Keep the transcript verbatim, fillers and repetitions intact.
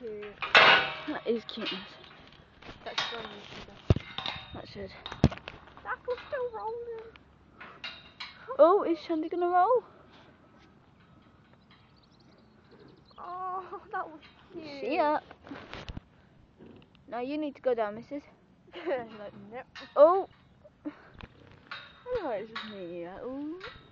cute. That is cuteness. That's very cute. That's it. That was still rolling. Oh, is Shandy gonna roll? Oh, that was cute. See ya. Now you need to go down, missus. Like, nope. Oh. Hello, it's just me. Oh.